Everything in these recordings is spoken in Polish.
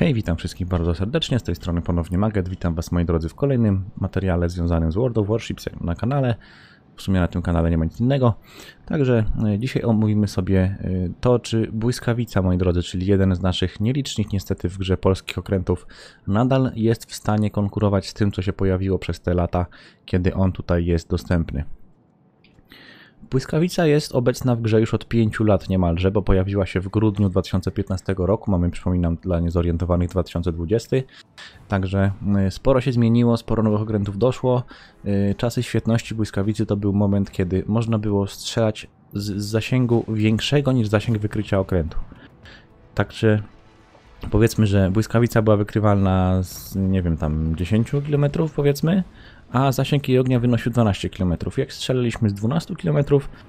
Hej, witam wszystkich bardzo serdecznie, z tej strony ponownie Maget. Witam Was, moi drodzy, w kolejnym materiale związanym z World of Warships na kanale. W sumie na tym kanale nie ma nic innego. Także dzisiaj omówimy sobie to, czy błyskawica, moi drodzy, czyli jeden z naszych nielicznych niestety w grze polskich okrętów, nadal jest w stanie konkurować z tym, co się pojawiło przez te lata, kiedy on tutaj jest dostępny. Błyskawica jest obecna w grze już od 5 lat niemalże, bo pojawiła się w grudniu 2015 roku, mamy, przypominam, dla niezorientowanych 2020. Także sporo się zmieniło, sporo nowych okrętów doszło. Czasy świetności błyskawicy to był moment, kiedy można było strzelać z zasięgu większego niż zasięg wykrycia okrętu. Także powiedzmy, że błyskawica była wykrywalna z, nie wiem, tam 10 km powiedzmy, a zasięg jej ognia wynosił 12 km. Jak strzelaliśmy z 12 km,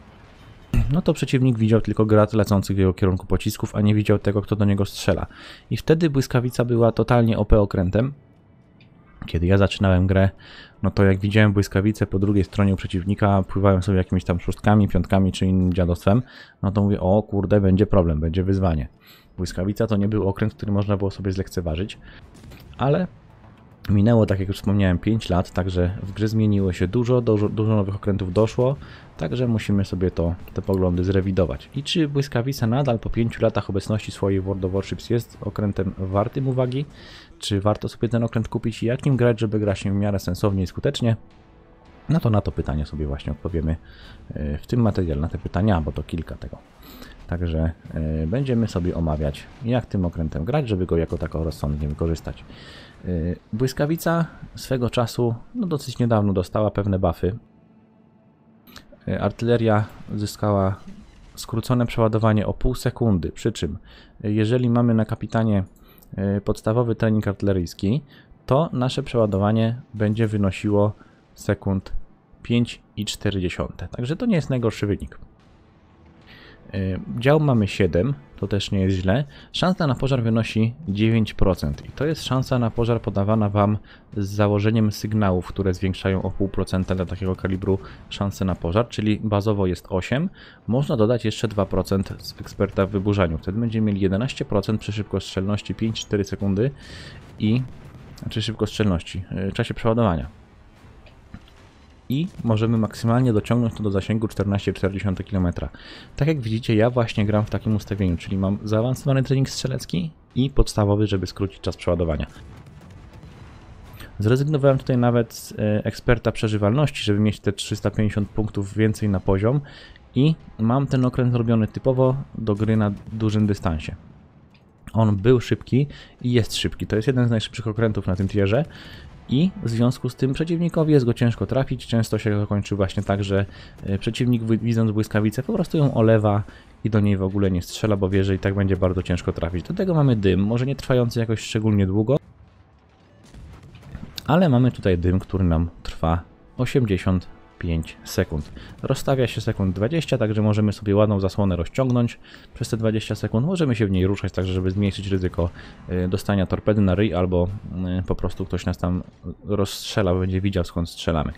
no to przeciwnik widział tylko grad lecących w jego kierunku pocisków, a nie widział tego, kto do niego strzela. I wtedy błyskawica była totalnie OP okrętem. Kiedy ja zaczynałem grę, no to jak widziałem błyskawicę po drugiej stronie u przeciwnika, pływałem sobie jakimiś tam szóstkami, piątkami czy innym dziadostwem, no to mówię, o kurde, będzie problem, będzie wyzwanie. Błyskawica to nie był okręt, który można było sobie zlekceważyć, ale minęło, tak jak już wspomniałem, 5 lat, także w grze zmieniło się dużo nowych okrętów doszło, także musimy sobie te poglądy zrewidować. I czy błyskawica nadal po 5 latach obecności swojej w World of Warships jest okrętem wartym uwagi? Czy warto sobie ten okręt kupić i jak nim grać, żeby grać w miarę sensownie i skutecznie? No to na to pytanie sobie właśnie odpowiemy w tym materiale, na te pytania, bo to kilka tego. Także będziemy sobie omawiać, jak tym okrętem grać, żeby go jako tako rozsądnie wykorzystać. Błyskawica swego czasu, no dosyć niedawno, dostała pewne buffy. Artyleria zyskała skrócone przeładowanie o pół sekundy, przy czym jeżeli mamy na kapitanie podstawowy trening artyleryjski, to nasze przeładowanie będzie wynosiło sekund 5,4. Także to nie jest najgorszy wynik. Dział mamy 7, to też nie jest źle. Szansa na pożar wynosi 9% i to jest szansa na pożar podawana Wam z założeniem sygnałów, które zwiększają o 0,5% dla takiego kalibru szansę na pożar, czyli bazowo jest 8. Można dodać jeszcze 2% z eksperta w wyburzaniu. Wtedy będziemy mieli 11% przy szybkostrzelności 5,4 sekundy i szybkostrzelności w czasie przeładowania. I możemy maksymalnie dociągnąć to do zasięgu 14,4 km. Tak jak widzicie, ja właśnie gram w takim ustawieniu, czyli mam zaawansowany trening strzelecki i podstawowy, żeby skrócić czas przeładowania. Zrezygnowałem tutaj nawet z eksperta przeżywalności, żeby mieć te 350 punktów więcej na poziom i mam ten okręt zrobiony typowo do gry na dużym dystansie. On był szybki i jest szybki, to jest jeden z najszybszych okrętów na tym tierze. I w związku z tym przeciwnikowi jest go ciężko trafić. Często się to kończy właśnie tak, że przeciwnik, widząc błyskawicę, po prostu ją olewa i do niej w ogóle nie strzela, bo wie, że i tak będzie bardzo ciężko trafić. Do tego mamy dym, może nie trwający jakoś szczególnie długo, ale mamy tutaj dym, który nam trwa 85 sekund. Rozstawia się sekund 20, także możemy sobie ładną zasłonę rozciągnąć przez te 20 sekund. Możemy się w niej ruszać, także żeby zmniejszyć ryzyko dostania torpedy na ryj, albo po prostu ktoś nas tam rozstrzela, bo będzie widział, skąd strzelamy.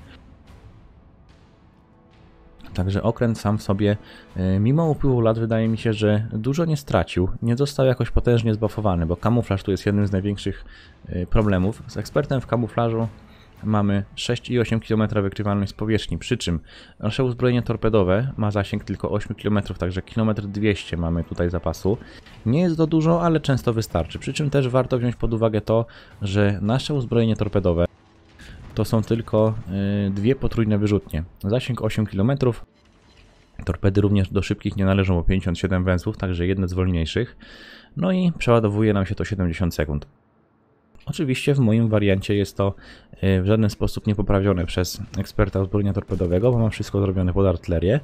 Także okręt sam w sobie, mimo upływu lat, wydaje mi się, że dużo nie stracił, nie został jakoś potężnie zbuffowany, bo kamuflaż tu jest jednym z największych problemów. Z ekspertem w kamuflażu mamy 6,8 km wykrywalność z powierzchni, przy czym nasze uzbrojenie torpedowe ma zasięg tylko 8 km, także 1,2 km mamy tutaj zapasu. Nie jest to dużo, ale często wystarczy, przy czym też warto wziąć pod uwagę to, że nasze uzbrojenie torpedowe to są tylko dwie potrójne wyrzutnie. Zasięg 8 km, torpedy również do szybkich nie należą, bo 57 węzłów, także jedne z wolniejszych, no i przeładowuje nam się to 70 sekund. Oczywiście w moim wariancie jest to w żaden sposób nie poprawione przez eksperta uzbrojenia torpedowego, bo mam wszystko zrobione pod artylerię.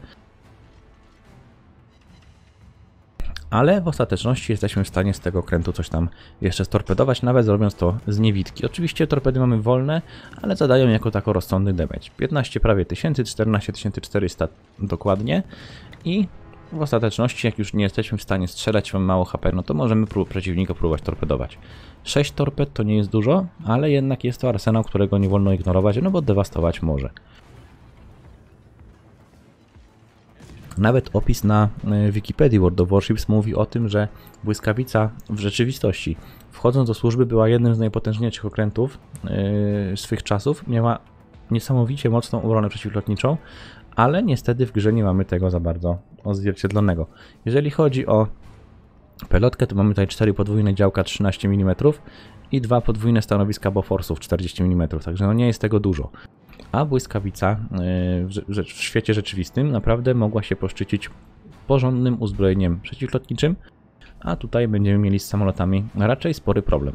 Ale w ostateczności jesteśmy w stanie z tego okrętu coś tam jeszcze storpedować, nawet zrobiąc to z niewidki. Oczywiście torpedy mamy wolne, ale zadają jako tako rozsądny damage. 15 prawie 1000, 14 400 dokładnie i w ostateczności, jak już nie jesteśmy w stanie strzelać, mamy mało HP, no to możemy przeciwnika próbować torpedować. 6 torped to nie jest dużo, ale jednak jest to arsenał, którego nie wolno ignorować, no bo dewastować może. Nawet opis na Wikipedii World of Warships mówi o tym, że błyskawica w rzeczywistości, wchodząc do służby, była jednym z najpotężniejszych okrętów swych czasów. Miała niesamowicie mocną obronę przeciwlotniczą, ale niestety w grze nie mamy tego za bardzo odzwierciedlonego. Jeżeli chodzi o pelotkę, to mamy tutaj 4 podwójne działka 13 mm i 2 podwójne stanowiska Boforsów 40 mm, także no nie jest tego dużo. A błyskawica w świecie rzeczywistym naprawdę mogła się poszczycić porządnym uzbrojeniem przeciwlotniczym, a tutaj będziemy mieli z samolotami raczej spory problem.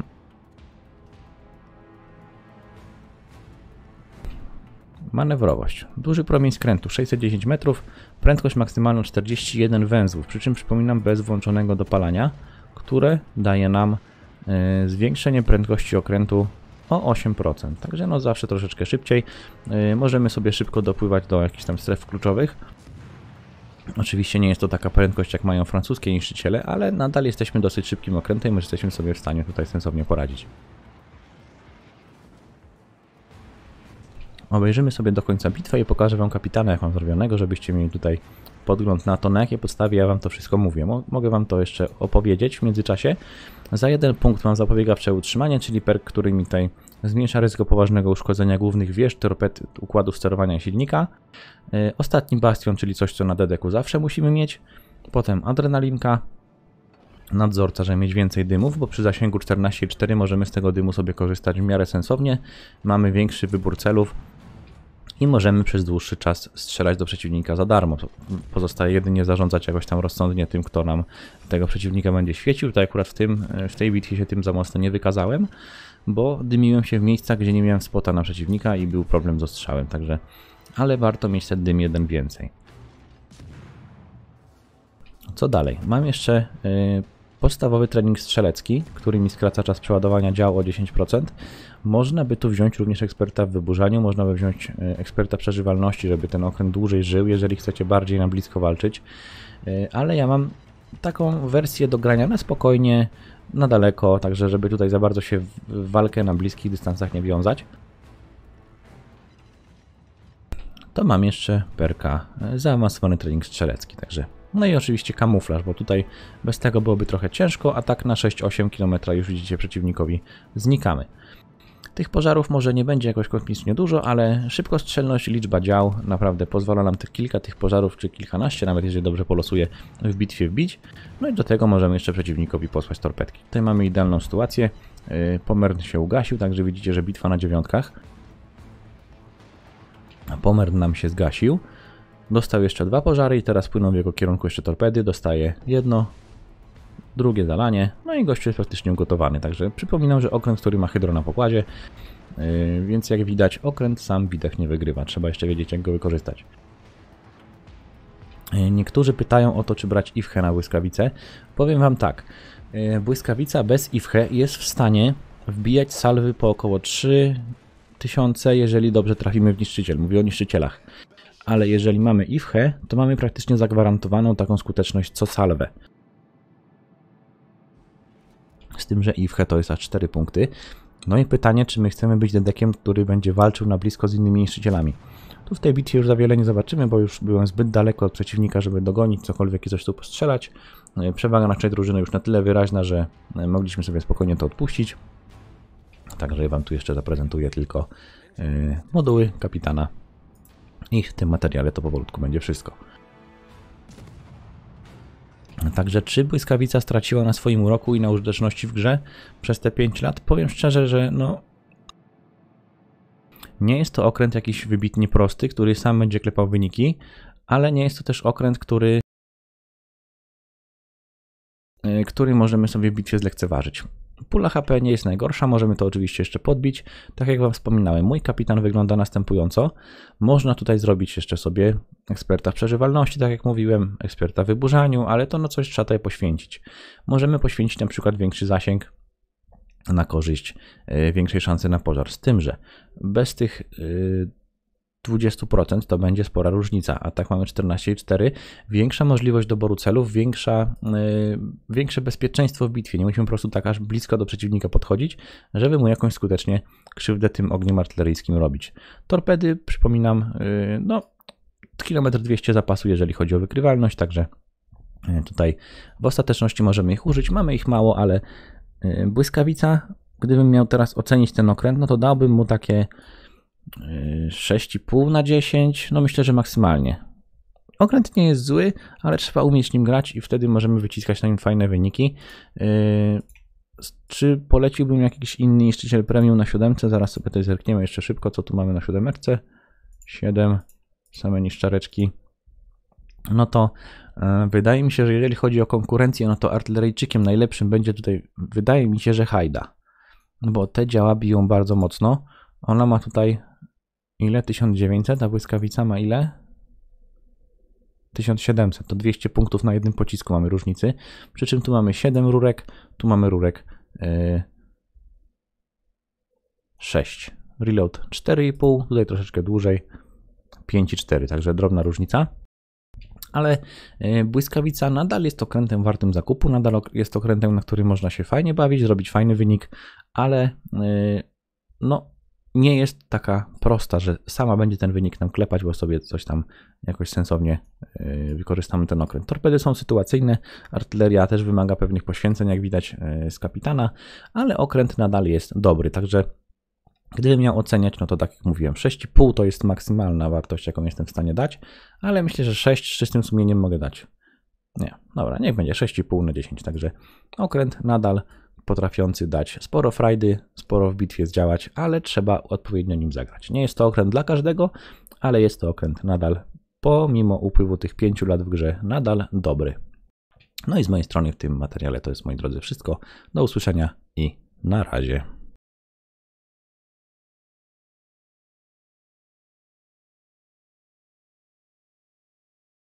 Manewrowość. Duży promień skrętu 610 metrów, prędkość maksymalna 41 węzłów, przy czym przypominam bez włączonego dopalania, które daje nam zwiększenie prędkości okrętu o 8%. Także no zawsze troszeczkę szybciej. Możemy sobie szybko dopływać do jakichś tam stref kluczowych. Oczywiście nie jest to taka prędkość, jak mają francuskie niszczyciele, ale nadal jesteśmy dosyć szybkim okrętem i jesteśmy sobie w stanie tutaj sensownie poradzić. Obejrzymy sobie do końca bitwę i pokażę Wam kapitana, jak mam zrobionego, żebyście mieli tutaj podgląd na to, na jakiej podstawie ja Wam to wszystko mówię. Mogę Wam to jeszcze opowiedzieć w międzyczasie. Za 1 punkt mam zapobiegawcze utrzymanie, czyli perk, który mi tutaj zmniejsza ryzyko poważnego uszkodzenia głównych wież, torped, układów sterowania silnika. Ostatni bastion, czyli coś, co na dedeku zawsze musimy mieć. Potem adrenalinka. Nadzorca, żeby mieć więcej dymów, bo przy zasięgu 14,4 możemy z tego dymu sobie korzystać w miarę sensownie. Mamy większy wybór celów i możemy przez dłuższy czas strzelać do przeciwnika za darmo. Pozostaje jedynie zarządzać jakoś tam rozsądnie tym, kto nam tego przeciwnika będzie świecił. Tutaj akurat w tej bitwie się tym za mocno nie wykazałem, bo dymiłem się w miejscach, gdzie nie miałem spota na przeciwnika i był problem z ostrzałem, także ale warto mieć ten dym jeden więcej. Co dalej? Mam jeszcze podstawowy trening strzelecki, który mi skraca czas przeładowania działu o 10%. Można by tu wziąć również eksperta w wyburzaniu, można by wziąć eksperta przeżywalności, żeby ten okręt dłużej żył, jeżeli chcecie bardziej na blisko walczyć. Ale ja mam taką wersję do grania na spokojnie, na daleko, także żeby tutaj za bardzo się w walkę na bliskich dystansach nie wiązać. To mam jeszcze perka zaawansowany trening strzelecki, także no i oczywiście kamuflaż, bo tutaj bez tego byłoby trochę ciężko, a tak na 6-8 km już widzicie przeciwnikowi znikamy. Tych pożarów może nie będzie jakoś kosmicznie dużo, ale szybkostrzelność i liczba dział naprawdę pozwala nam kilka tych pożarów, czy kilkanaście, nawet jeżeli dobrze polosuje, w bitwie wbić. No i do tego możemy jeszcze przeciwnikowi posłać torpedki. Tutaj mamy idealną sytuację. Pomern się ugasił, także widzicie, że bitwa na dziewiątkach. Pomern nam się zgasił. Dostał jeszcze 2 pożary i teraz płyną w jego kierunku jeszcze torpedy. Dostaje jedno, drugie zalanie, no i gościu jest praktycznie ugotowany. Także przypominam, że okręt, który ma hydro na pokładzie, więc jak widać okręt sam bitew nie wygrywa. Trzeba jeszcze wiedzieć, jak go wykorzystać. Niektórzy pytają o to, czy brać IFHE na błyskawicę. Powiem Wam tak, błyskawica bez IFHE jest w stanie wbijać salwy po około 3000, jeżeli dobrze trafimy w niszczyciel. Mówię o niszczycielach. Ale jeżeli mamy IFHE, to mamy praktycznie zagwarantowaną taką skuteczność co salwę. Z tym, że IFHE to jest aż 4 punkty. No i pytanie, czy my chcemy być dedekiem, który będzie walczył na blisko z innymi niszczycielami. Tu w tej bitwie już za wiele nie zobaczymy, bo już byłem zbyt daleko od przeciwnika, żeby dogonić cokolwiek i coś tu postrzelać. Przewaga naszej drużyny już na tyle wyraźna, że mogliśmy sobie spokojnie to odpuścić. Także Wam tu jeszcze zaprezentuję tylko moduły kapitana. I w tym materiale to powolutku będzie wszystko. Także czy błyskawica straciła na swoim uroku i na użyteczności w grze przez te 5 lat? Powiem szczerze, że no nie jest to okręt jakiś wybitnie prosty, który sam będzie klepał wyniki, ale nie jest to też okręt, który możemy sobie w bitwie zlekceważyć. Pula HP nie jest najgorsza, możemy to oczywiście jeszcze podbić. Tak jak Wam wspominałem, mój kapitan wygląda następująco. Można tutaj zrobić jeszcze sobie eksperta w przeżywalności, tak jak mówiłem, eksperta w wyburzaniu, ale to no coś trzeba tutaj poświęcić. Możemy poświęcić na przykład większy zasięg na korzyść większej szansy na pożar. Z tym, że bez tych 20% to będzie spora różnica, a tak mamy 14,4, większa możliwość doboru celów, większe bezpieczeństwo w bitwie. Nie musimy po prostu tak aż blisko do przeciwnika podchodzić, żeby mu jakąś skutecznie krzywdę tym ogniem artyleryjskim robić. Torpedy, przypominam, no kilometr 200 zapasu, jeżeli chodzi o wykrywalność, także tutaj w ostateczności możemy ich użyć. Mamy ich mało, ale błyskawica, gdybym miał teraz ocenić ten okręt, no to dałbym mu takie 6,5 na 10, no myślę, że maksymalnie. Okręt nie jest zły, ale trzeba umieć nim grać i wtedy możemy wyciskać na nim fajne wyniki. Czy poleciłbym jakiś inny niszczyciel premium na 7? Zaraz sobie tutaj zerkniemy jeszcze szybko, co tu mamy na 7. 7, same niszczareczki. No to wydaje mi się, że jeżeli chodzi o konkurencję, no to artyleryjczykiem najlepszym będzie tutaj, wydaje mi się, że Hajda. No bo te działa biją bardzo mocno. Ona ma tutaj ile? 1900, a błyskawica ma ile? 1700, to 200 punktów na jednym pocisku mamy różnicy. Przy czym tu mamy 7 rurek, tu mamy rurek 6. Reload 4,5, tutaj troszeczkę dłużej 5,4, także drobna różnica. Ale błyskawica nadal jest okrętem wartym zakupu, nadal jest okrętem, na którym można się fajnie bawić, zrobić fajny wynik, ale no nie jest taka prosta, że sama będzie ten wynik nam klepać, bo sobie coś tam jakoś sensownie wykorzystamy ten okręt. Torpedy są sytuacyjne, artyleria też wymaga pewnych poświęceń, jak widać z kapitana, ale okręt nadal jest dobry, także gdybym miał oceniać, no to tak jak mówiłem, 6,5 to jest maksymalna wartość, jaką jestem w stanie dać, ale myślę, że 6 z czystym sumieniem mogę dać. Nie, dobra, niech będzie 6,5 na 10, także okręt nadal potrafiący dać sporo frajdy, sporo w bitwie zdziałać, ale trzeba odpowiednio nim zagrać. Nie jest to okręt dla każdego, ale jest to okręt nadal, pomimo upływu tych 5 lat w grze, nadal dobry. No i z mojej strony w tym materiale to jest, moi drodzy, wszystko. Do usłyszenia i na razie.